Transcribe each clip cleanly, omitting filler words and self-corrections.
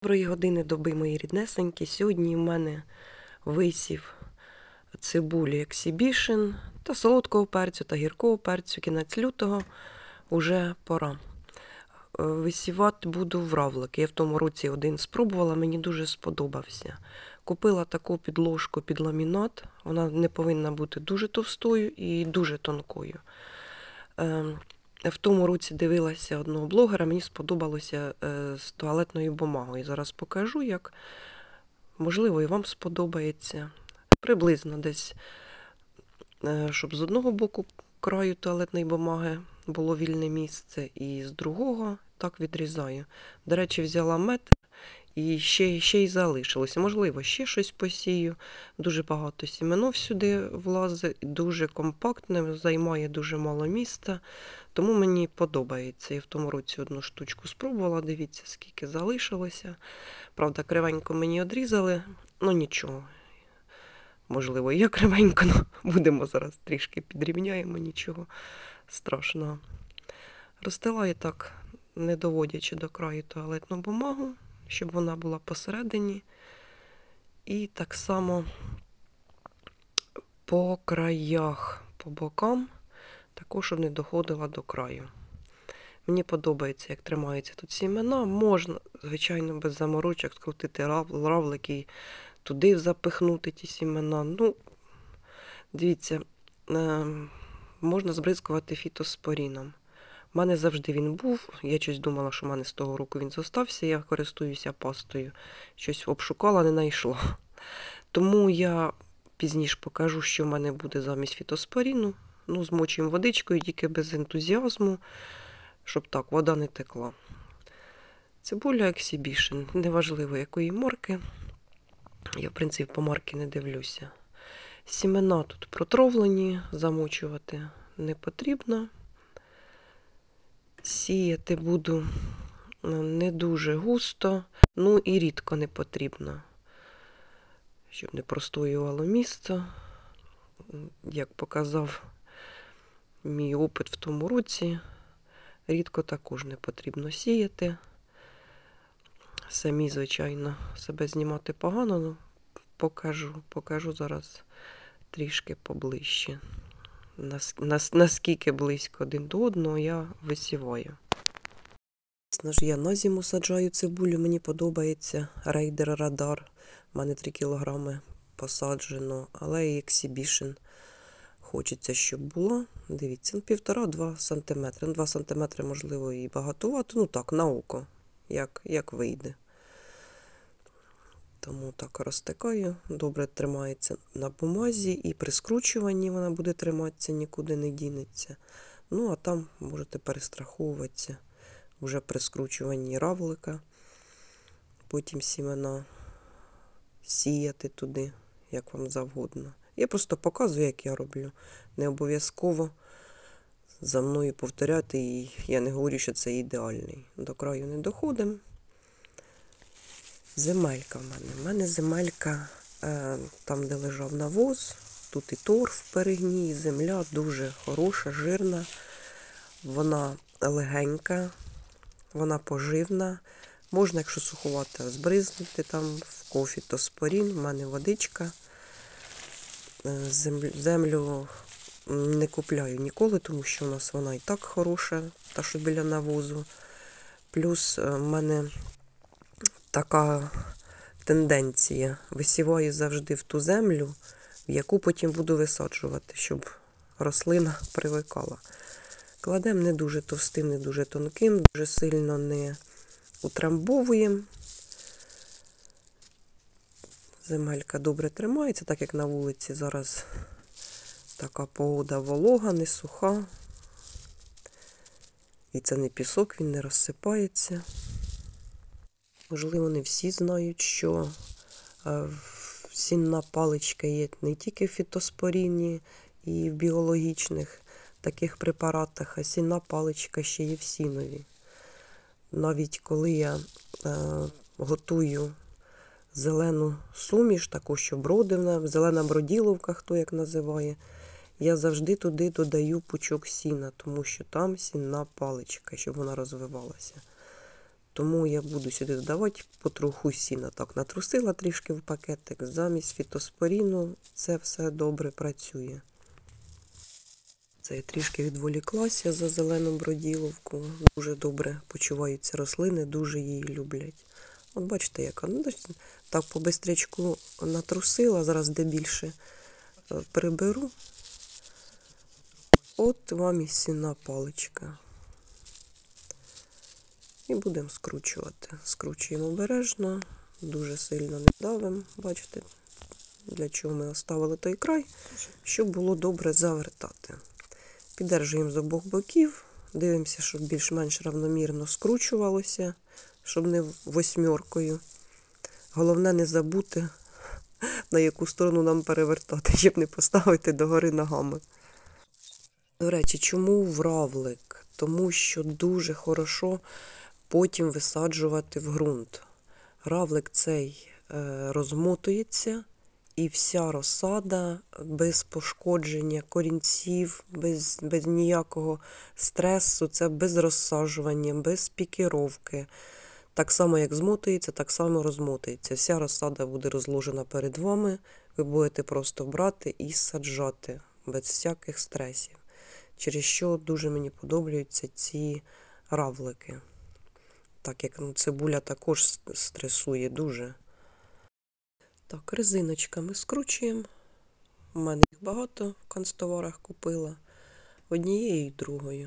Доброї години доби, мої ріднесенькі. Сьогодні в мене висів цибулі Exhibition та солодкого перцю та гіркого перцю. Кінець лютого уже пора. Висівати буду в равлик. Я в тому році один спробувала, мені дуже сподобався. Купила таку підложку під ламінат. Вона не повинна бути дуже товстою і дуже тонкою. В тому році дивилася одного блогера, мені сподобалося з туалетною бумагою. Зараз покажу, як, можливо, і вам сподобається. Приблизно десь, щоб з одного боку краю туалетної бумаги було вільне місце, і з другого так відрізаю. До речі, взяла метр і ще й залишилося. Можливо, ще щось посію. Дуже багато сіменов сюди влазить, дуже компактне, займає дуже мало місця. Тому мені подобається. Я в тому році одну штучку спробувала, дивіться, скільки залишилося. Правда, кривенько мені одрізали, ну нічого. Можливо, і я кривенько, але будемо зараз трішки підрівняємо, нічого страшного. Розстилаю так, не доводячи до краю туалетну бумагу, щоб вона була посередині. І так само по краях, по бокам, також, щоб не доходила до краю. Мені подобається, як тримаються тут сімена. Можна, звичайно, без заморочок скрутити равлик і туди запихнути ті сімена. Ну, дивіться, можна збризкувати фітоспоріном. У мене завжди він був. Я щось думала, що в мене з того року він зостався. Я користуюся пастою. Щось обшукала, не знайшла. Тому я пізніше покажу, що в мене буде замість фітоспоріну. Ну, змочуємо водичкою, тільки без ентузіазму, щоб так, вода не текла. Цибуля Exhibition, неважливо якої марки. Я, в принципі, по марки не дивлюся. Сімена тут протравлені, замочувати не потрібно. Сіяти буду не дуже густо, ну і рідко не потрібно, щоб не простоювало місце. Як показав мій опит в тому році, рідко також не потрібно сіяти. Самі, звичайно, себе знімати погано, але покажу зараз трішки поближче. Наскільки близько один до одного я висіваю. Я на зиму саджаю цибулю, мені подобається Raider Radar. У мене 3 кілограми посаджено, але і Exhibition хочеться, щоб було. Дивіться, 1,5-2 см. 2 см, можливо, і багатовато. Ну так, на око, як вийде. Тому так розтикаю, добре тримається на бумазі, і при скручуванні вона буде триматися, нікуди не дінеться. Ну, а там можете перестраховуватися вже при скручуванні равлика. Потім сімена сіяти туди, як вам завгодно. Я просто показую, як я роблю. Не обов'язково за мною повторяти, і я не говорю, що це ідеальний. До краю не доходимо. Земелька в мене. У мене земелька там, де лежав навоз. Тут і торф перегній, земля дуже хороша, жирна. Вона легенька, вона поживна. Можна, якщо суховата, збризнути там в кофітоспорін. У мене водичка. Землю не купляю ніколи, тому що у нас вона і так хороша, та що біля навозу. Плюс в мене така тенденція. Висіваю завжди в ту землю, в яку потім буду висаджувати, щоб рослина привикала. Кладемо не дуже товстим, не дуже тонким, дуже сильно не утрамбовуємо. Земелька добре тримається, так як на вулиці зараз така погода волога, не суха. І це не пісок, він не розсипається. Можливо, не всі знають, що сінна паличка є не тільки в фітоспоріні і в біологічних таких препаратах, а сінна паличка ще є в сінові. Навіть коли я готую зелену суміш, таку, що бродивна, зелена броділовка, хто як називає, я завжди туди додаю пучок сіна, тому що там сінна паличка, щоб вона розвивалася. Тому я буду сюди додавати потроху сіна. Так, натрусила трішки в пакетик, замість фітоспоріну це все добре працює. Це я трішки відволіклася за зелену броділовку. Дуже добре почуваються рослини, дуже її люблять. От бачите, яка. Ну, так по бистрячку натрусила, зараз де більше приберу. От вам і сінна паличка. І будемо скручувати. Скручуємо обережно, дуже сильно не давимо. Бачите, для чого ми оставили той край, щоб було добре завертати. Піддержуємо з обох боків, дивимося, щоб більш-менш равномірно скручувалося, щоб не восьмеркою. Головне не забути, на яку сторону нам перевертати, щоб не поставити догори ногами. До речі, чому вравлик? Тому що дуже хорошо потім висаджувати в ґрунт. Равлик цей розмотується, і вся розсада без пошкодження корінців, без ніякого стресу, це без розсаджування, без пікіровки. Так само, як змотується, так само розмотується. Вся розсада буде розложена перед вами, ви будете просто брати і саджати, без всяких стресів. Через що дуже мені подобаються ці равлики. Так як цибуля також стресує дуже. Так, резиночками скручуємо. У мене їх багато в канцтоварах купила. Однією і другою.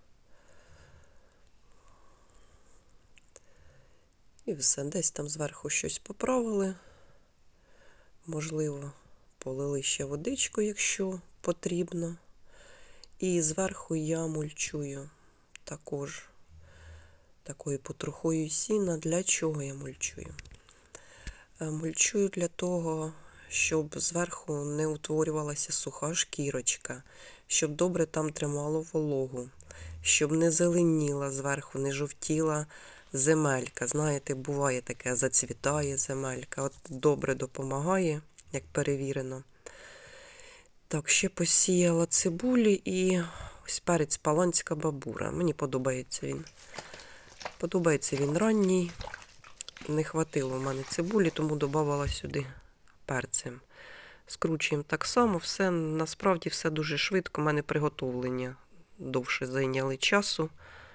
І все. Десь там зверху щось поправили. Можливо, полили ще водичку, якщо потрібно. І зверху я мульчую також такою потрохою сіна. Для чого я мульчую? Мульчую для того, щоб зверху не утворювалася суха шкірочка, щоб добре там тримало вологу, щоб не зеленіла зверху, не жовтіла земелька. Знаєте, буває таке, зацвітає земелька. От добре допомагає, як перевірено. Так, ще посіяла цибулі і ось перець паланська бабура. Мені подобається він. Подобається він ранній. Не хватило в мене цибулі, тому додавала сюди перцем. Скручуємо так само. Все, насправді все дуже швидко. У мене приготовлення довше зайняли часу.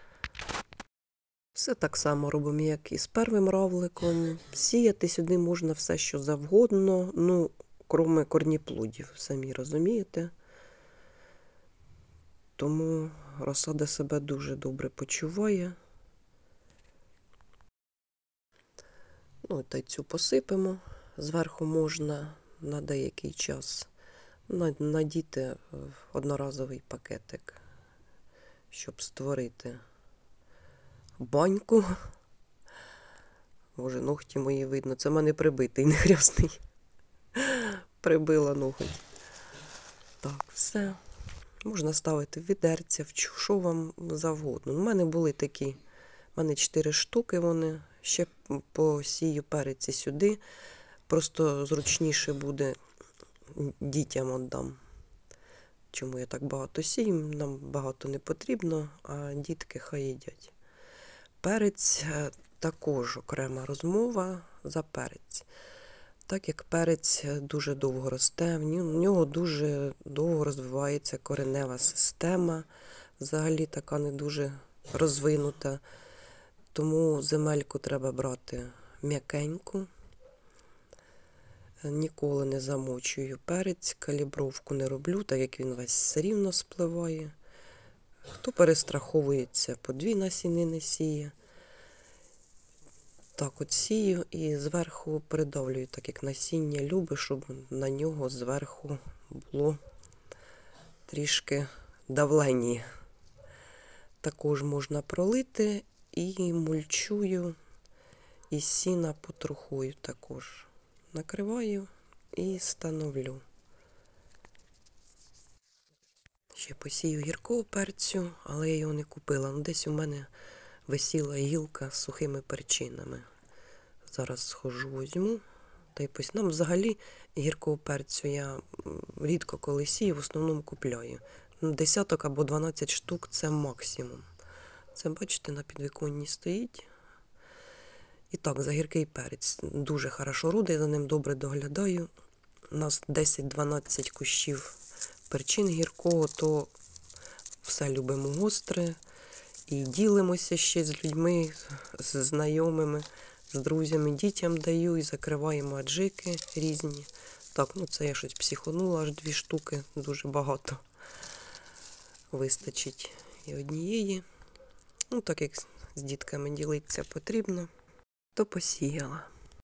Все так само робимо, як і з первим равликом. Сіяти сюди можна все, що завгодно, ну, крім корніплодів, самі розумієте. Тому розсада себе дуже добре почуває. Ну, та й цю посипемо. Зверху можна на деякий час надіти одноразовий пакетик, щоб створити баньку. Боже, ногті мої видно. Це в мене прибитий, не хрясний. Прибила ноготь. Так, все. Можна ставити в відерця, що вам завгодно. У мене були такі, у мене 4 штуки вони. Ще посію переці сюди. Просто зручніше буде, дітям віддам. Чому я так багато сію? Нам багато не потрібно, а дітки хай їдять. Перець також окрема розмова за перець. Так як перець дуже довго росте, в нього дуже довго розвивається коренева система, взагалі така не дуже розвинута. Тому земельку треба брати м'якеньку. Ніколи не замочую перець, калібровку не роблю, так як він весь все рівно спливає. Хто перестраховується, по 2 насінини сіє. Так от сію і зверху придавлюю, так як насіння любить, щоб на нього зверху було трішки давлення. Також можна пролити і мульчую, і сіна потрохую також. Накриваю і становлю. Ще посію гіркого перцю, але я його не купила. Десь у мене висіла гілка з сухими перчинами. Зараз схожу, візьму. Та й нам взагалі гіркого перцю я рідко коли сію, в основному купляю. 10 або 12 штук – це максимум. Це, бачите, на підвіконні стоїть. І так, за гіркий перець дуже хорошо родить, за ним добре доглядаю. У нас 10-12 кущів перчин гіркого, то все любимо гостре. І ділимося ще з людьми, з знайомими, з друзями, дітям даю і закриваємо аджики різні. Так, ну це я щось психонула, аж 2 штуки, дуже багато. Вистачить і однієї. Ну, так як з дітками ділитися потрібно, то посіяла.